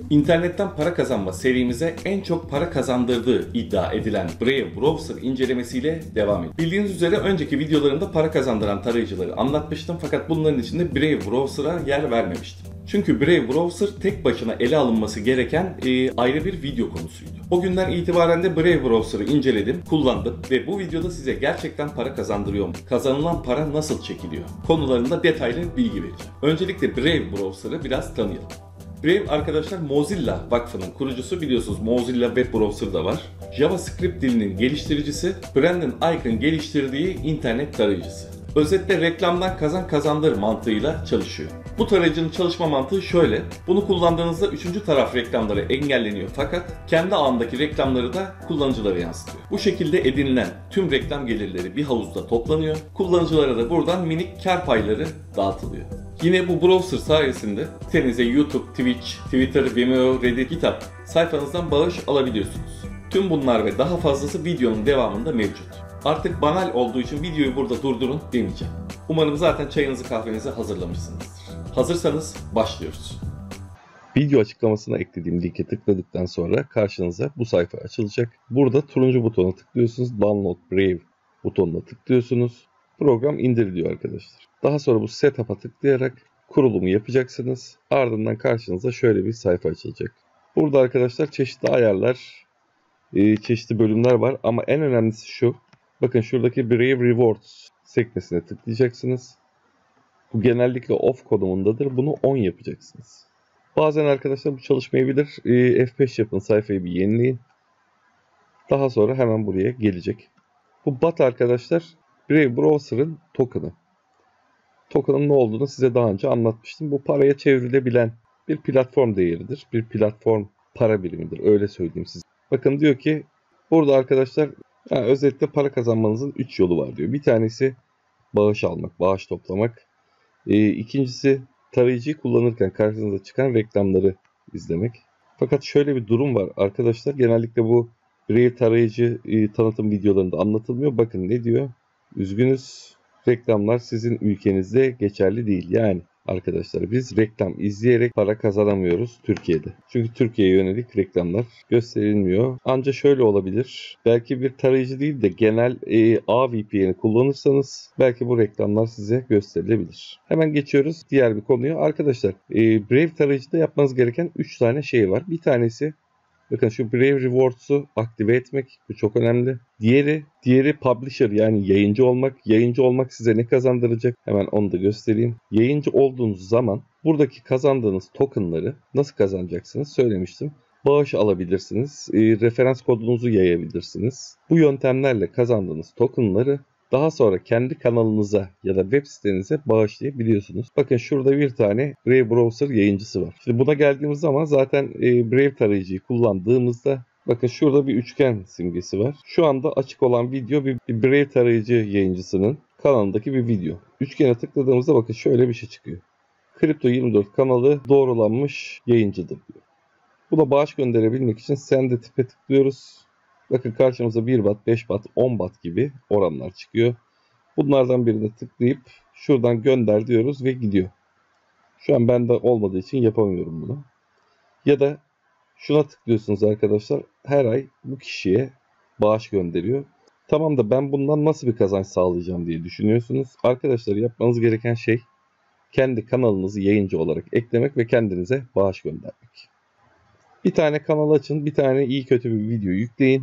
İnternetten para kazanma serimize en çok para kazandırdığı iddia edilen Brave Browser incelemesiyle devam ediyoruz. Bildiğiniz üzere önceki videolarımda para kazandıran tarayıcıları anlatmıştım fakat bunların içinde Brave Browser'a yer vermemiştim. Çünkü Brave Browser tek başına ele alınması gereken ayrı bir video konusuydu. O günden itibaren de Brave Browser'ı inceledim, kullandım ve bu videoda size gerçekten para kazandırıyor mu? Kazanılan para nasıl çekiliyor? Konularında detaylı bilgi vereceğim. Öncelikle Brave Browser'ı biraz tanıyalım. Brave arkadaşlar Mozilla Vakfı'nın kurucusu, biliyorsunuz Mozilla Web Browser da var. JavaScript dilinin geliştiricisi, Brandon Eich'ın geliştirdiği internet tarayıcısı. Özetle reklamdan kazandır mantığıyla çalışıyor. Bu tarayıcının çalışma mantığı şöyle. Bunu kullandığınızda üçüncü taraf reklamları engelleniyor fakat kendi ağındaki reklamları da kullanıcılara yansıtıyor. Bu şekilde edinilen tüm reklam gelirleri bir havuzda toplanıyor. Kullanıcılara da buradan minik kar payları dağıtılıyor. Yine bu browser sayesinde sitenize YouTube, Twitch, Twitter, Vimeo, Reddit, GitHub sayfanızdan bağış alabiliyorsunuz. Tüm bunlar ve daha fazlası videonun devamında mevcut. Artık banal olduğu için videoyu burada durdurun demeyeceğim. Umarım zaten çayınızı kahvenizi hazırlamışsınızdır. Hazırsanız başlıyoruz. Video açıklamasına eklediğim linke tıkladıktan sonra karşınıza bu sayfa açılacak. Burada turuncu butona tıklıyorsunuz. Download Brave butonuna tıklıyorsunuz. Program indiriliyor arkadaşlar. Daha sonra bu setup'a tıklayarak kurulumu yapacaksınız. Ardından karşınıza şöyle bir sayfa açılacak. Burada arkadaşlar çeşitli ayarlar, çeşitli bölümler var ama en önemlisi şu. Bakın şuradaki Brave Rewards sekmesine tıklayacaksınız. Bu genellikle off konumundadır. Bunu on yapacaksınız. Bazen arkadaşlar bu çalışmayabilir. F5 yapın, sayfayı bir yenileyin. Daha sonra hemen buraya gelecek. Bu BAT arkadaşlar Brave Browser'ın token'ı. Token'ın ne olduğunu size daha önce anlatmıştım. Bu paraya çevrilebilen bir platform değeridir. Bir platform para birimidir. Öyle söyleyeyim size. Bakın diyor ki burada arkadaşlar özetle para kazanmanızın 3 yolu var diyor. Bir tanesi bağış almak, bağış toplamak. İkincisi tarayıcıyı kullanırken karşınıza çıkan reklamları izlemek. Fakat şöyle bir durum var arkadaşlar. Genellikle bu Brave tarayıcı tanıtım videolarında anlatılmıyor. Bakın ne diyor? Üzgünüz, reklamlar sizin ülkenizde geçerli değil. Yani arkadaşlar biz reklam izleyerek para kazanamıyoruz Türkiye'de. Çünkü Türkiye'ye yönelik reklamlar gösterilmiyor. Ancak şöyle olabilir. Belki bir tarayıcı değil de genel ağ VPN'i kullanırsanız belki bu reklamlar size gösterilebilir. Hemen geçiyoruz diğer bir konuya. Arkadaşlar Brave tarayıcıda yapmanız gereken 3 tane şey var. Bir tanesi bakın şu Brave Rewards'u aktive etmek. Bu çok önemli. Diğeri publisher yani yayıncı olmak. Yayıncı olmak size ne kazandıracak? Hemen onu da göstereyim. Yayıncı olduğunuz zaman buradaki kazandığınız tokenları nasıl kazanacaksınız söylemiştim. Bağış alabilirsiniz. Referans kodunuzu yayabilirsiniz. Bu yöntemlerle kazandığınız tokenları daha sonra kendi kanalınıza ya da web sitenize bağışlayabiliyorsunuz. Bakın şurada bir tane Brave Browser yayıncısı var. Şimdi buna geldiğimiz zaman zaten Brave tarayıcıyı kullandığımızda bakın şurada bir üçgen simgesi var. Şu anda açık olan video bir Brave tarayıcı yayıncısının kanalındaki bir video. Üçgene tıkladığımızda bakın şöyle bir şey çıkıyor. Crypto24 kanalı doğrulanmış yayıncıdır diyor. Buna bağış gönderebilmek için Send a Tip'e tıklıyoruz. Bakın karşımıza 1 bat, 5 bat, 10 bat gibi oranlar çıkıyor. Bunlardan birine tıklayıp şuradan gönder diyoruz ve gidiyor. Şu an bende olmadığı için yapamıyorum bunu. Ya da şuna tıklıyorsunuz arkadaşlar. Her ay bu kişiye bağış gönderiyor. Tamam da ben bundan nasıl bir kazanç sağlayacağım diye düşünüyorsunuz. Arkadaşlar yapmanız gereken şey kendi kanalınızı yayıncı olarak eklemek ve kendinize bağış göndermek. Bir tane kanal açın, bir tane iyi kötü bir video yükleyin.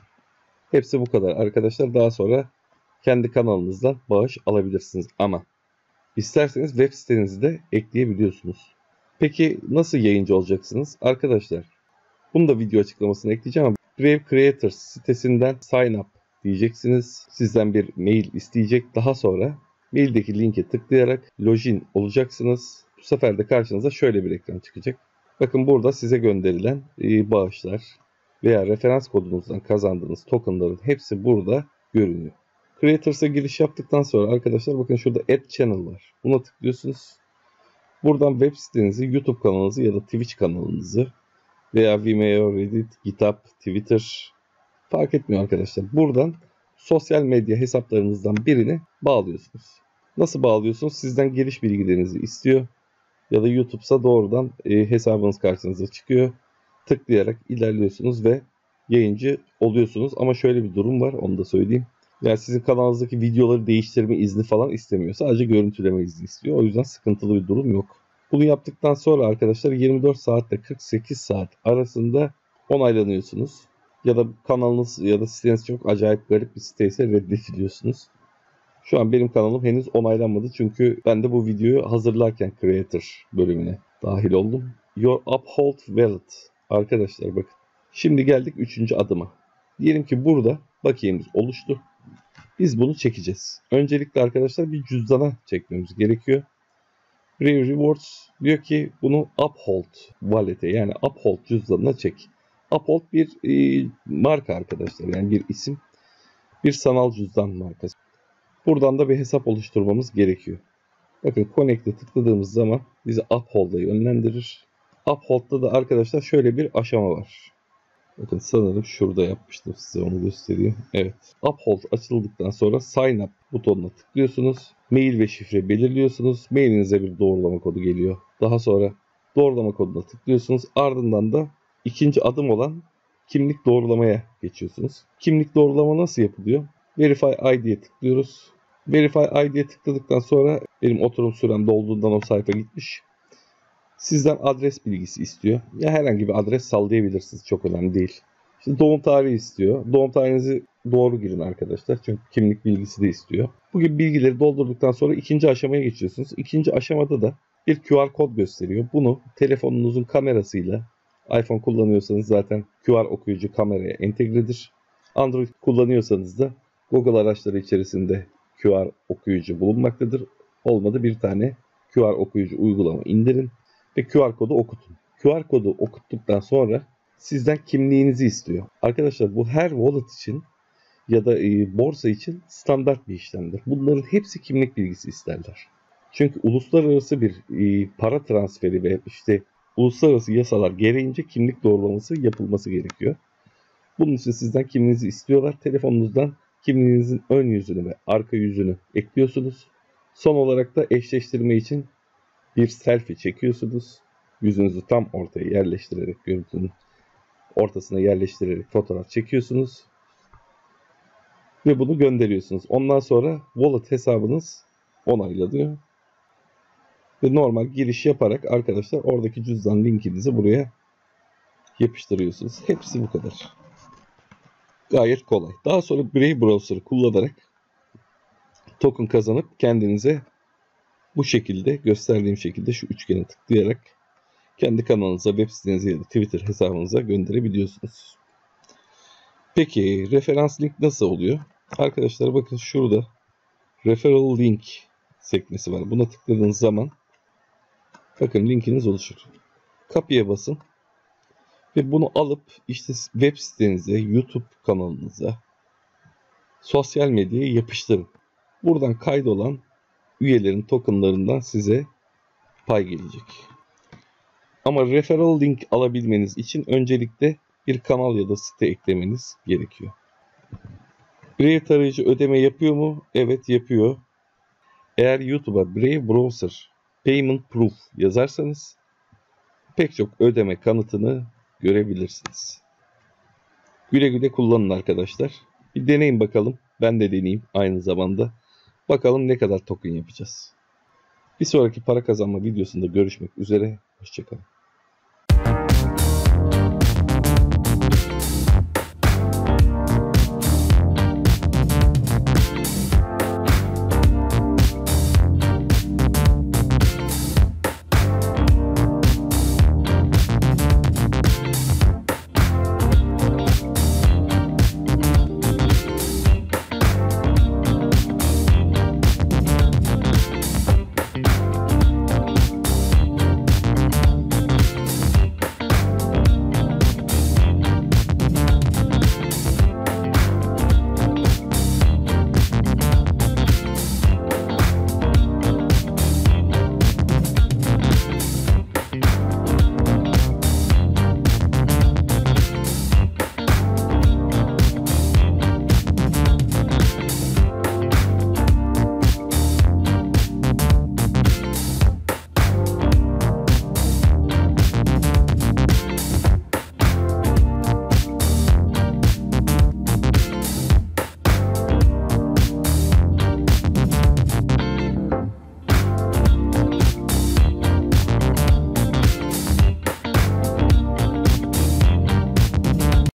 Hepsi bu kadar arkadaşlar. Daha sonra kendi kanalınızdan bağış alabilirsiniz. Ama isterseniz web sitenizi de ekleyebiliyorsunuz. Peki nasıl yayıncı olacaksınız? Arkadaşlar bunu da video açıklamasına ekleyeceğim ama Brave Creators sitesinden sign up diyeceksiniz. Sizden bir mail isteyecek. Daha sonra maildeki linke tıklayarak login olacaksınız. Bu sefer de karşınıza şöyle bir ekran çıkacak. Bakın burada size gönderilen bağışlar veya referans kodunuzdan kazandığınız tokenların hepsi burada görünüyor. Creators'a giriş yaptıktan sonra arkadaşlar bakın şurada Add Channel var. Buna tıklıyorsunuz. Buradan web sitenizi, YouTube kanalınızı ya da Twitch kanalınızı veya Vimeo, Reddit, GitHub, Twitter fark etmiyor arkadaşlar. Buradan sosyal medya hesaplarınızdan birini bağlıyorsunuz. Nasıl bağlıyorsunuz? Sizden giriş bilgilerinizi istiyor. Ya da YouTube'sa doğrudan hesabınız karşınıza çıkıyor. Tıklayarak ilerliyorsunuz ve yayıncı oluyorsunuz. Ama şöyle bir durum var, onu da söyleyeyim. Yani sizin kanalınızdaki videoları değiştirme izni falan istemiyor. Sadece görüntüleme izni istiyor. O yüzden sıkıntılı bir durum yok. Bunu yaptıktan sonra arkadaşlar 24 saatle 48 saat arasında onaylanıyorsunuz. Ya da kanalınız ya da siteniz çok acayip garip bir siteyse reddediliyorsunuz. Şu an benim kanalım henüz onaylanmadı çünkü ben de bu videoyu hazırlarken Creator bölümüne dahil oldum. Your Uphold Wallet. Arkadaşlar bakın. Şimdi geldik 3. adıma. Diyelim ki burada bakiyemiz oluştu. Biz bunu çekeceğiz. Öncelikle arkadaşlar bir cüzdana çekmemiz gerekiyor. Brave Rewards diyor ki bunu Uphold Wallet'e yani Uphold cüzdanına çek. Uphold bir marka arkadaşlar, yani bir isim. Bir sanal cüzdan markası. Buradan da bir hesap oluşturmamız gerekiyor. Bakın Connect'e tıkladığımız zaman bizi Uphold'a yönlendirir. Uphold'da da arkadaşlar şöyle bir aşama var. Bakın sanırım şurada yapmıştım, size onu göstereyim. Evet. Uphold açıldıktan sonra Sign Up butonuna tıklıyorsunuz. Mail ve şifre belirliyorsunuz. Mailinize bir doğrulama kodu geliyor. Daha sonra doğrulama koduna tıklıyorsunuz. Ardından da ikinci adım olan kimlik doğrulamaya geçiyorsunuz. Kimlik doğrulama nasıl yapılıyor? Verify ID'ye tıklıyoruz. Verify ID'ye tıkladıktan sonra benim oturum sürem dolduğundan o sayfa gitmiş. Sizden adres bilgisi istiyor. Ya herhangi bir adres sallayabilirsiniz. Çok önemli değil. İşte doğum tarihi istiyor. Doğum tarihinizi doğru girin arkadaşlar. Çünkü kimlik bilgisi de istiyor. Bu gibi bilgileri doldurduktan sonra ikinci aşamaya geçiyorsunuz. İkinci aşamada da bir QR kod gösteriyor. Bunu telefonunuzun kamerasıyla, iPhone kullanıyorsanız zaten QR okuyucu kameraya entegredir. Android kullanıyorsanız da Google araçları içerisinde QR okuyucu bulunmaktadır. Olmadı bir tane QR okuyucu uygulama indirin ve QR kodu okutun. QR kodu okuttuktan sonra sizden kimliğinizi istiyor. Arkadaşlar bu her wallet için ya da borsa için standart bir işlemdir. Bunların hepsi kimlik bilgisi isterler. Çünkü uluslararası bir para transferi ve işte uluslararası yasalar gereğince kimlik doğrulaması yapılması gerekiyor. Bunun için sizden kimliğinizi istiyorlar. Telefonunuzdan kimliğinizin ön yüzünü ve arka yüzünü ekliyorsunuz. Son olarak da eşleştirme için bir selfie çekiyorsunuz. Yüzünüzü tam ortaya yerleştirerek, görüntünün ortasına yerleştirerek fotoğraf çekiyorsunuz. Ve bunu gönderiyorsunuz. Ondan sonra wallet hesabınız onaylanıyor. Ve normal giriş yaparak arkadaşlar oradaki cüzdan linkinizi buraya yapıştırıyorsunuz. Hepsi bu kadar. Gayet kolay. Daha sonra Brave Browser'ı kullanarak token kazanıp kendinize bu şekilde, gösterdiğim şekilde şu üçgene tıklayarak kendi kanalınıza, web sitenize ya da Twitter hesabınıza gönderebiliyorsunuz. Peki referans link nasıl oluyor? Arkadaşlar bakın şurada referral link sekmesi var. Buna tıkladığınız zaman bakın linkiniz oluşur. Kapıya basın ve bunu alıp işte web sitenize, YouTube kanalınıza, sosyal medyaya yapıştırın. Buradan kaydolan üyelerin tokenlarından size pay gelecek. Ama referral link alabilmeniz için öncelikle bir kanal ya da site eklemeniz gerekiyor. Brave tarayıcı ödeme yapıyor mu? Evet yapıyor. Eğer YouTube'a Brave Browser Payment Proof yazarsanız pek çok ödeme kanıtını görebilirsiniz. Güle güle kullanın arkadaşlar. Bir deneyin bakalım. Ben de deneyeyim aynı zamanda. Bakalım ne kadar token yapacağız. Bir sonraki para kazanma videosunda görüşmek üzere. Hoşçakalın.